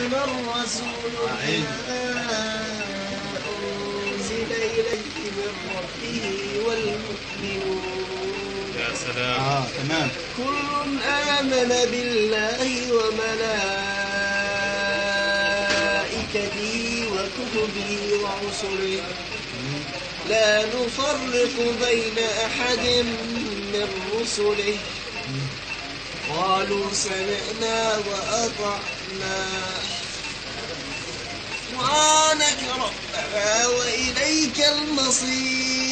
الرسول بما أنزل إليه من ربه والمؤمنون. يا سلام. تمام. كل آمن بالله وملائكته وكتبه ورسله لا نفرق بين أحد من رسله قالوا سمعنا وأطعنا غفرانك ربنا وإليك المصير.